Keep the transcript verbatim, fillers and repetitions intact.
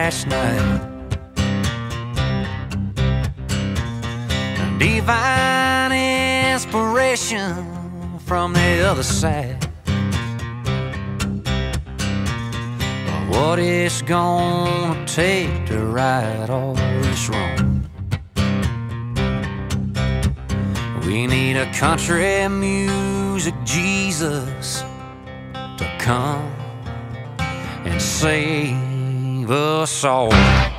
last night. Divine inspiration from the other side. What it's gonna take to right all this wrong. We need a country music Jesus to come and save us all.